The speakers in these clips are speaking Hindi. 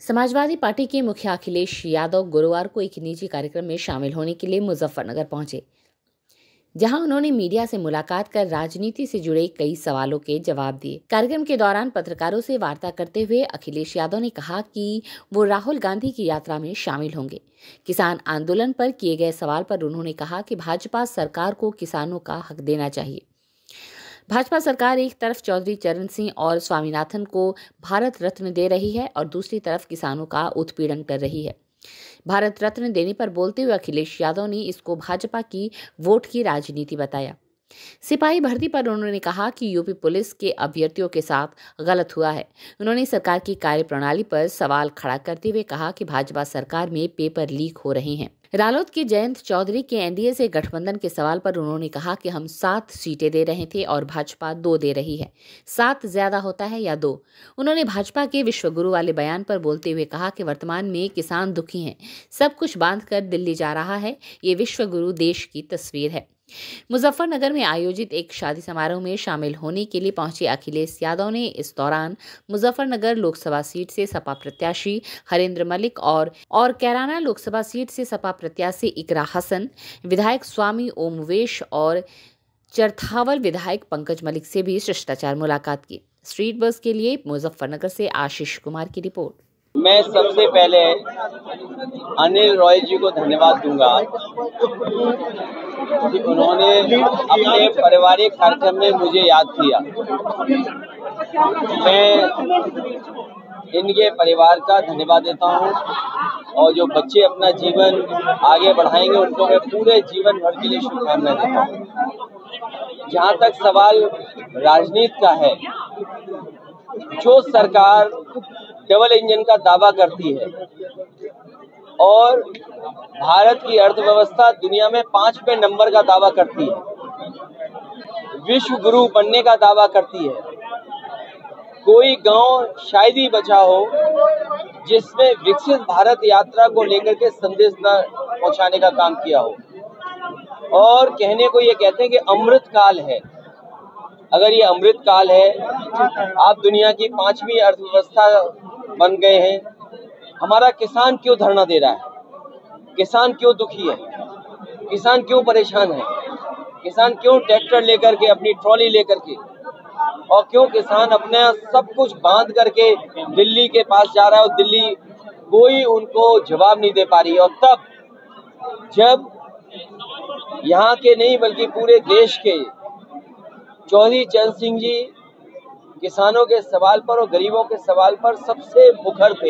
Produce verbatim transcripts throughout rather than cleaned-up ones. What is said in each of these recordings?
समाजवादी पार्टी के मुखिया अखिलेश यादव गुरुवार को एक निजी कार्यक्रम में शामिल होने के लिए मुजफ्फरनगर पहुंचे, जहां उन्होंने मीडिया से मुलाकात कर राजनीति से जुड़े कई सवालों के जवाब दिए। कार्यक्रम के दौरान पत्रकारों से वार्ता करते हुए अखिलेश यादव ने कहा कि वो राहुल गांधी की यात्रा में शामिल होंगे। किसान आंदोलन पर किए गए सवाल पर उन्होंने कहा कि भाजपा सरकार को किसानों का हक देना चाहिए। भाजपा सरकार एक तरफ चौधरी चरण सिंह और स्वामीनाथन को भारत रत्न दे रही है और दूसरी तरफ किसानों का उत्पीड़न कर रही है। भारत रत्न देने पर बोलते हुए अखिलेश यादव ने इसको भाजपा की वोट की राजनीति बताया। सिपाही भर्ती पर उन्होंने कहा कि यूपी पुलिस के अभ्यर्थियों के साथ गलत हुआ है। उन्होंने सरकार की कार्यप्रणाली पर सवाल खड़ा करते हुए कहा कि भाजपा सरकार में पेपर लीक हो रहे हैं। रालोद के जयंत चौधरी के एनडीए से गठबंधन के सवाल पर उन्होंने कहा कि हम सात सीटें दे रहे थे और भाजपा दो दे रही है। सात ज्यादा होता है या दो? उन्होंने भाजपा के विश्वगुरु वाले बयान पर बोलते हुए कहा कि वर्तमान में किसान दुखी हैं, सब कुछ बांध कर दिल्ली जा रहा है। ये विश्वगुरु देश की तस्वीर है। मुजफ्फरनगर में आयोजित एक शादी समारोह में शामिल होने के लिए पहुंचे अखिलेश यादव ने इस दौरान मुजफ्फरनगर लोकसभा सीट से सपा प्रत्याशी हरेंद्र मलिक और और कैराना लोकसभा सीट से सपा प्रत्याशी इकरा हसन, विधायक स्वामी ओमवेश और चरथावल विधायक पंकज मलिक से भी शिष्टाचार मुलाकात की। स्ट्रीट बस के लिए मुजफ्फरनगर से आशीष कुमार की रिपोर्ट। मैं सबसे पहले अनिल रॉय जी को धन्यवाद दूंगा कि उन्होंने अपने पारिवारिक कार्यक्रम में मुझे याद किया। मैं इनके परिवार का धन्यवाद देता हूं और जो बच्चे अपना जीवन आगे बढ़ाएंगे उनको मैं पूरे जीवन भर के लिए शुभकामनाएं देता हूं। जहां तक सवाल राजनीति का है, जो सरकार डबल इंजन का दावा करती है और भारत की अर्थव्यवस्था दुनिया में पांचवें नंबर का दावा करती है, विश्व गुरु बनने का दावा करती है, कोई गांव शायद ही बचा हो जिसमें विकसित भारत यात्रा को लेकर के संदेश न पहुंचाने का काम किया हो। और कहने को ये कहते हैं कि अमृत काल है। अगर ये अमृत काल है, आप दुनिया की पांचवी अर्थव्यवस्था बन गए हैं, हमारा किसान क्यों धरना दे रहा है? किसान क्यों दुखी है? किसान क्यों परेशान है? किसान क्यों ट्रैक्टर लेकर के, अपनी ट्रॉली लेकर के, और क्यों किसान अपने सब कुछ बांध करके दिल्ली के पास जा रहा है और दिल्ली कोई उनको जवाब नहीं दे पा रही है? और तब जब यहाँ के नहीं बल्कि पूरे देश के चौधरी चरण सिंह जी किसानों के सवाल पर और गरीबों के सवाल पर सबसे मुखर थे,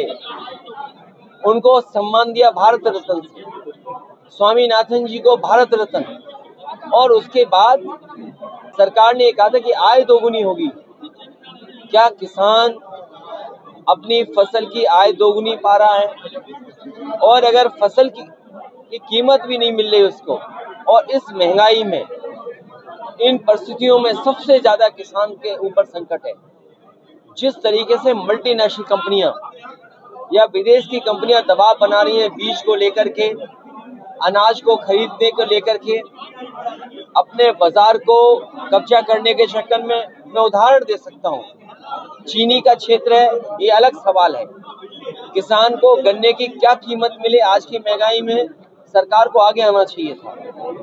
उनको सम्मान दिया भारत रत्न से, स्वामीनाथन जी को भारत रत्न, और उसके बाद सरकार ने कहा था कि आय दोगुनी होगी। क्या किसान अपनी फसल की आय दोगुनी पा रहा है? और अगर फसल की, की कीमत भी नहीं मिल रही उसको, और इस महंगाई में, इन परिस्थितियों में सबसे ज्यादा किसान के ऊपर संकट है। जिस तरीके से मल्टीनेशनल कंपनियां या विदेश की कंपनियां दबाव बना रही हैं बीज को लेकर के, अनाज को खरीदने को लेकर के, अपने बाजार को कब्जा करने के चक्कर में, मैं उदाहरण दे सकता हूं, चीनी का क्षेत्र है, ये अलग सवाल है। किसान को गन्ने की क्या कीमत मिले आज की महंगाई में, सरकार को आगे आना चाहिए था।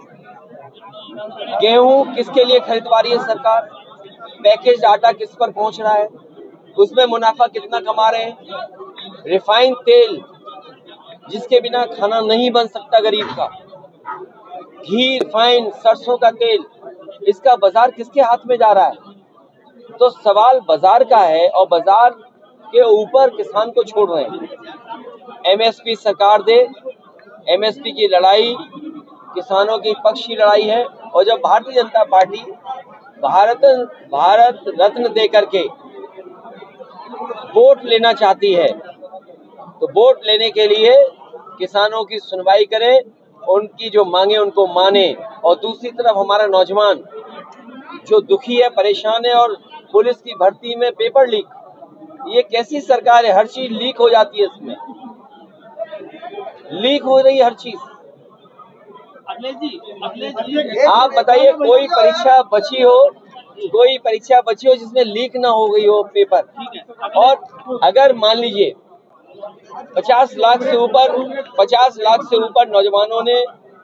गेहूं किसके लिए खरीदवा रही है सरकार? पैकेज आटा किस पर पहुंच रहा है? उसमें मुनाफा कितना कमा रहे हैं? रिफाइंड तेल जिसके बिना खाना नहीं बन सकता गरीब का, घी, रिफाइंड, सरसों का तेल, इसका बाजार किसके हाथ में जा रहा है? तो सवाल बाजार का है और बाजार के ऊपर किसान को छोड़ रहे हैं। एमएसपी सरकार दे, एमएसपी की लड़ाई किसानों की पक्ष की लड़ाई है। और जब भारतीय जनता पार्टी भारत भारत रत्न दे करके वोट लेना चाहती है, तो वोट लेने के लिए किसानों की सुनवाई करें, उनकी जो मांगे उनको माने। और दूसरी तरफ हमारा नौजवान जो दुखी है, परेशान है, और पुलिस की भर्ती में पेपर लीक, ये कैसी सरकार है? हर चीज लीक हो जाती है, इसमें लीक हो रही है हर चीज। अखिलेश जी, अखिलेश जी, आप बताइए, कोई परीक्षा बची हो, कोई परीक्षा बची हो जिसमें लीक ना हो गई हो पेपर? और अगर मान लीजिए पचास लाख से ऊपर पचास लाख से ऊपर नौजवानों ने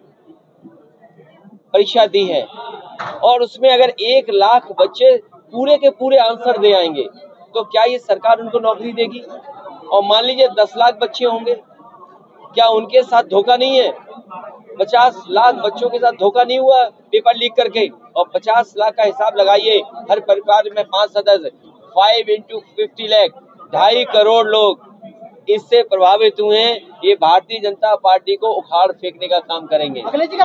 परीक्षा दी है और उसमें अगर एक लाख बच्चे पूरे के पूरे आंसर दे आएंगे तो क्या ये सरकार उनको नौकरी देगी? और मान लीजिए दस लाख बच्चे होंगे, क्या उनके साथ धोखा नहीं है? पचास लाख बच्चों के साथ धोखा नहीं हुआ पेपर लीक करके? और पचास लाख का हिसाब लगाइए, हर परिवार में पांच सदस्य, फाइव इंटू फिफ्टी लाख, ढाई करोड़ लोग इससे प्रभावित हुए हैं। ये भारतीय जनता पार्टी को उखाड़ फेंकने का काम करेंगे।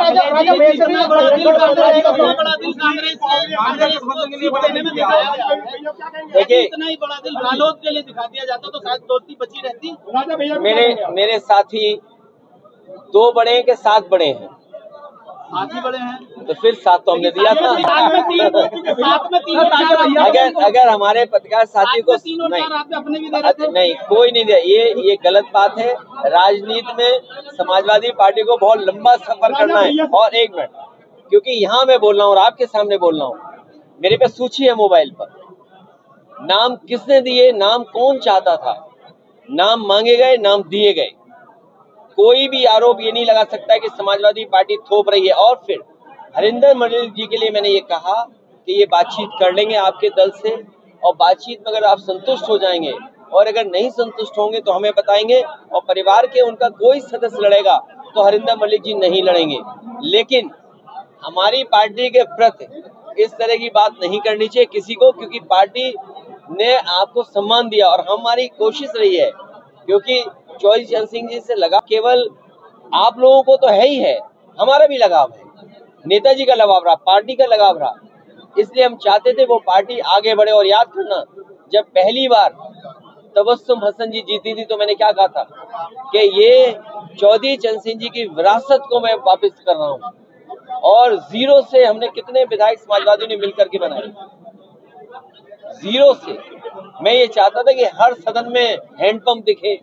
देखिए, इतना ही बड़ा दिल रालोद के लिए दिखा दिया जाता तो शायद दोस्ती बची रहती। मेरे मेरे साथी दो बड़े के सात बड़े हैं, साथ ही बड़े हैं तो फिर साथ तो हमने दिया था। अगर अगर हमारे पत्रकार साथी को नहीं नहीं कोई नहीं दिया, ये ये गलत बात है। राजनीति में समाजवादी पार्टी को बहुत लंबा सफर करना है। और एक मिनट, क्योंकि यहाँ मैं बोल रहा हूँ और आपके सामने बोल रहा हूँ, मेरे पे सूची है मोबाइल पर, नाम किसने दिए, नाम कौन चाहता था, नाम मांगे गए, नाम दिए गए। कोई भी आरोप ये नहीं लगा सकता कि समाजवादी पार्टी थोप रही है। और फिर हरिंदर मंडल जी के लिए मैंने ये कहा कि ये बातचीत कर लेंगे आपके दल से, और बातचीत में अगर आप संतुष्ट हो जाएंगे और अगर नहीं संतुष्ट होंगे तो हमें बताएंगे, और परिवार के उनका कोई सदस्य लड़ेगा तो हरिंदर मंडल जी नहीं लड़ेंगे। लेकिन हमारी पार्टी के प्रति इस तरह की बात नहीं करनी चाहिए किसी को, क्योंकि पार्टी ने आपको सम्मान दिया और हमारी कोशिश रही है, क्योंकि चौधरी चरण सिंह जी से लगा केवल आप लोगों को तो है ही है, हमारा भी लगाव है, नेताजी का लगाव रहा, पार्टी का लगाव रहा, इसलिए हम चाहते थे वो पार्टी आगे बढ़े। और याद करना, जब पहली बार तबस्सुम हसन जी जीती थी तो मैंने क्या कहा था कि ये चौधरी चरण सिंह जी की विरासत को मैं वापस कर रहा हूँ। और जीरो से हमने कितने विधायक समाजवादियों ने मिलकर के बनाए, जीरो से। मैं ये चाहता था कि हर सदन में हैंडपंप दिखे,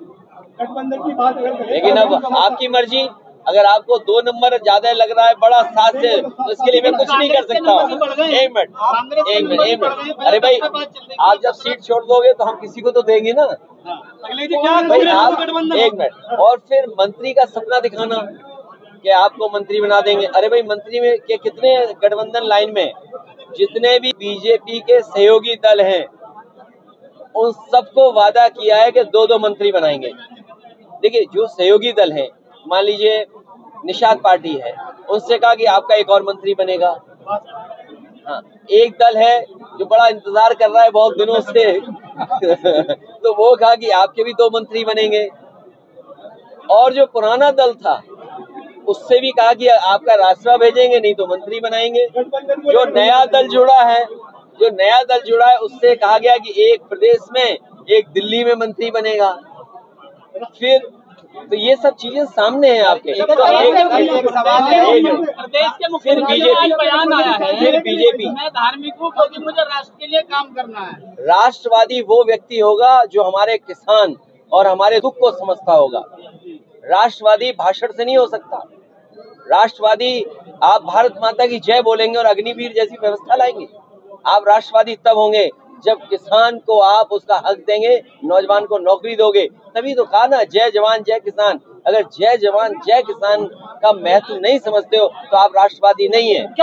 लेकिन अब आपकी मर्जी। अगर आपको दो नंबर ज्यादा लग रहा है बड़ा साथ से, तो इसके लिए मैं कुछ नहीं कर सकता हूँ। एक मिनट एक मिनट एक मिनट अरे भाई, आप जब सीट छोड़ दोगे तो हम किसी को तो देंगे ना भाई। आप एक मिनट, और फिर मंत्री का सपना दिखाना कि आपको मंत्री बना देंगे। अरे भाई, मंत्री में के कितने गठबंधन लाइन में जितने भी बीजेपी के सहयोगी दल हैं उन सबको वादा किया है कि दो दो मंत्री बनाएंगे। देखिए, जो सहयोगी दल हैं, मान लीजिए निषाद पार्टी है, उससे कहा कि आपका एक और मंत्री बनेगा। हाँ, एक दल है जो बड़ा इंतजार कर रहा है बहुत दिनों से तो वो कहा कि आपके भी दो मंत्री बनेंगे। और जो पुराना दल था उससे भी कहा कि आपका रास्ता भेजेंगे, नहीं तो मंत्री बनाएंगे। जो नया दल जुड़ा है जो नया दल जुड़ा है उससे कहा गया कि एक प्रदेश में, एक दिल्ली में मंत्री बनेगा। फिर तो ये सब चीजें सामने हैं आपके। तो एक, एक सवाल है, फिर बीजेपी बयान आया है, फिर बीजेपी मैं धार्मिक हूँ क्योंकि मुझे राष्ट्र के लिए काम करना है। राष्ट्रवादी वो व्यक्ति होगा जो हमारे किसान और हमारे दुख को समझता होगा। राष्ट्रवादी भाषण से नहीं हो सकता। राष्ट्रवादी, आप भारत माता की जय बोलेंगे और अग्निवीर जैसी व्यवस्था लाएंगे। आप राष्ट्रवादी तब होंगे जब किसान को आप उसका हक देंगे, नौजवान को नौकरी दोगे, तभी तो कहा ना, जय जवान जय किसान। अगर जय जवान जय किसान का महत्व नहीं समझते हो तो आप राष्ट्रवादी नहीं है।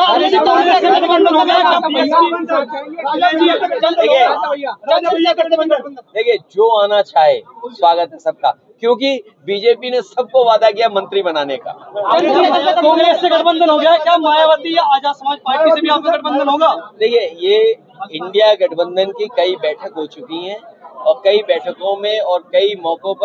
देखिए, जो आना चाहे स्वागत है सबका, क्योंकि बीजेपी ने सबको वादा किया मंत्री बनाने का। कांग्रेस से गठबंधन हो गया, क्या मायावती या आजाद समाज पार्टी से भी आपका गठबंधन होगा? देखिए, ये इंडिया गठबंधन की कई बैठक हो चुकी हैं और कई बैठकों में और कई मौकों पर